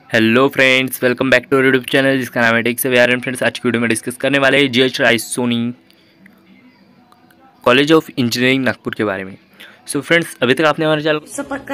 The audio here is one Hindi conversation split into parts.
Hello friends, welcome back to YouTube channel जिसका नाम है टेक से व्यार। फ्रेंड्स, आज की वीडियो में डिस्कस करने वाले हैं GH Raisoni college of engineering Nagpur के बारे में। सो फ्रेंड्स, अभी तक आपने हमारे चैनल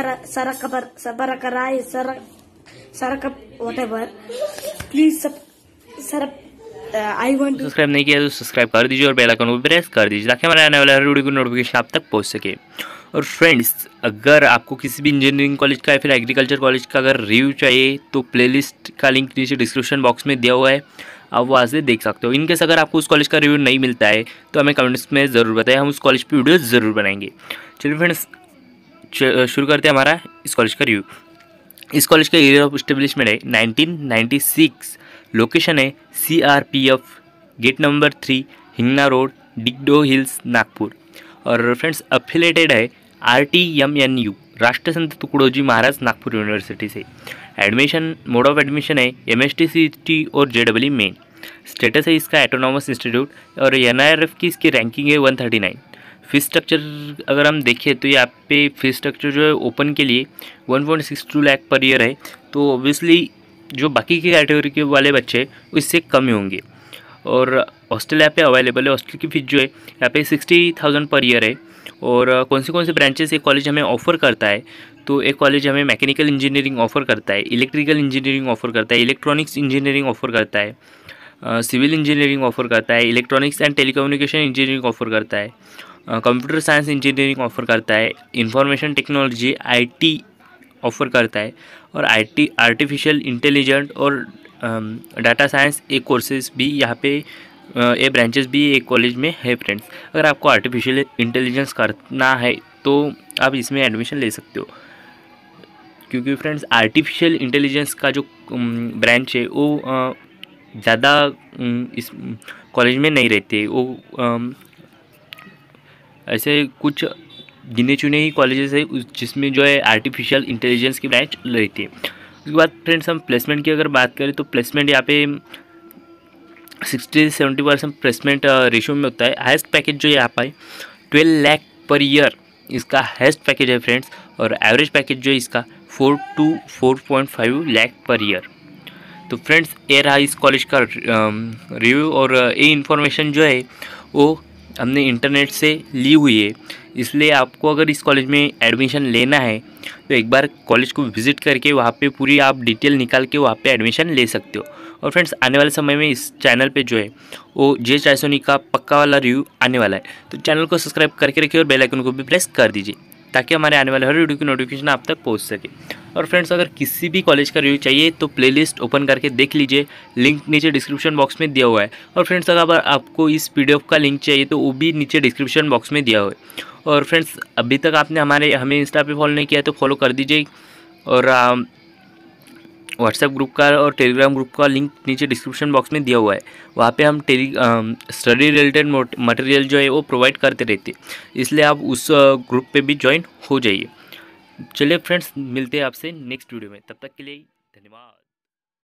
सब्सक्राइब नहीं किया तो सब्सक्राइब कर दीजिए और बेल आइकन को प्रेस कर दीजिए ताकि हमारे आने वाले हर वीडियो की नोटिफिकेशन आप तक पहुंच सके। और फ्रेंड्स, अगर आपको किसी भी इंजीनियरिंग कॉलेज का या फिर एग्रीकल्चर कॉलेज का अगर रिव्यू चाहिए तो प्लेलिस्ट का लिंक नीचे डिस्क्रिप्शन बॉक्स में दिया हुआ है, आप वहाँ से देख सकते हो। इनकेस अगर आपको उस कॉलेज का रिव्यू नहीं मिलता है तो हमें कमेंट्स में ज़रूर बताएं, हम उस कॉलेज पर वीडियो ज़रूर बनाएंगे। चलिए फ्रेंड्स, शुरू करते हैं हमारा इस कॉलेज का रिव्यू। इस कॉलेज का ईयर ऑफ इस्टेब्लिशमेंट है 1996। लोकेशन है CRPF gate number 3 Hingna road, Digdoh hills, Nagpur. और फ्रेंड्स, अफिलेटेड है RTMNU राष्ट्रसंत तुकडोजी महाराज नागपुर यूनिवर्सिटी से। एडमिशन मोड ऑफ एडमिशन है MST CT और JEE मेन। स्टेटस है इसका एटोनॉमस इंस्टीट्यूट और NIRF की इसकी रैंकिंग है 139। फीस स्ट्रक्चर अगर हम देखें तो यहाँ पे फीस स्ट्रक्चर जो है ओपन के लिए 1.62 लाख पर ईयर है। तो ऑब्वियसली जो बाकी की कैटेगरी के वाले बच्चे उससे कम ही होंगे। और हॉस्टल यहाँ पे अवेलेबल है। हॉस्टल की फीस जो है यहाँ पे 60,000 पर ईयर है। और कौन से ब्रांचेस एक कॉलेज हमें ऑफ़र करता है, तो एक कॉलेज हमें मैकेनिकल इंजीनियरिंग ऑफ़र करता है, इलेक्ट्रिकल इंजीनियरिंग ऑफ़र करता है, इलेक्ट्रॉनिक्स इंजीनियरिंग ऑफ़र करता है, सिविल इंजीनियरिंग ऑफ़र करता है, electronics and telecommunication engineering offer करता है, कंप्यूटर साइंस इंजीनियरिंग ऑफ़र करता है, इंफॉर्मेशन टेक्नोलॉजी IT ऑफ़र करता है, और IT आर्टिफिशियल इंटेलिजेंट और डाटा साइंस एक कोर्सेज भी यहाँ पे ये ब्रांचेस भी एक कॉलेज में है। फ्रेंड्स, अगर आपको आर्टिफिशियल इंटेलिजेंस करना है तो आप इसमें एडमिशन ले सकते हो, क्योंकि फ्रेंड्स आर्टिफिशियल इंटेलिजेंस का जो ब्रांच है वो ज़्यादा इस कॉलेज में नहीं रहते। वो ऐसे कुछ गिने चुने ही कॉलेजेस है जिसमें जो है आर्टिफिशियल इंटेलिजेंस की ब्रांच रहती है। उसके बाद फ्रेंड्स, हम प्लेसमेंट की अगर बात करें तो प्लेसमेंट यहाँ पे 60 से 70% प्लेसमेंट रेशियो में होता है। हाईएस्ट पैकेज जो यहाँ पर 12 लाख पर ईयर इसका हाईएस्ट पैकेज है फ्रेंड्स। और एवरेज पैकेज जो है इसका 4 to 4.5 लाख पर ईयर। तो फ्रेंड्स, ये रहा इस कॉलेज का रिव्यू। और ये इन्फॉर्मेशन जो है वो हमने इंटरनेट से ली हुई है, इसलिए आपको अगर इस कॉलेज में एडमिशन लेना है तो एक बार कॉलेज को विज़िट करके वहाँ पे पूरी आप डिटेल निकाल के वहाँ पे एडमिशन ले सकते हो। और फ्रेंड्स, आने वाले समय में इस चैनल पे जो है वो जीएच रायसोनी का पक्का वाला रिव्यू आने वाला है, तो चैनल को सब्सक्राइब करके रखिए और बेल आइकन को भी प्रेस कर दीजिए ताकि हमारे आने वाले हर वीडियो की नोटिफिकेशन आप तक पहुँच सके। और फ्रेंड्स, अगर किसी भी कॉलेज का रिव्यू चाहिए तो प्लेलिस्ट ओपन करके देख लीजिए, लिंक नीचे डिस्क्रिप्शन बॉक्स में दिया हुआ है। और फ्रेंड्स, अगर आपको इस PDF का लिंक चाहिए तो वो भी नीचे डिस्क्रिप्शन बॉक्स में दिया हुआ है। और फ्रेंड्स, अभी तक आपने हमें इंस्टा पे फॉलो नहीं किया तो फॉलो कर दीजिए। और व्हाट्सएप ग्रुप का और टेलीग्राम ग्रुप का लिंक नीचे डिस्क्रिप्शन बॉक्स में दिया हुआ है। वहाँ पे हम स्टडी रिलेटेड मटेरियल जो है वो प्रोवाइड करते रहते हैं, इसलिए आप उस ग्रुप पे भी ज्वाइन हो जाइए। चलिए फ्रेंड्स, मिलते हैं आपसे नेक्स्ट वीडियो में, तब तक के लिए धन्यवाद।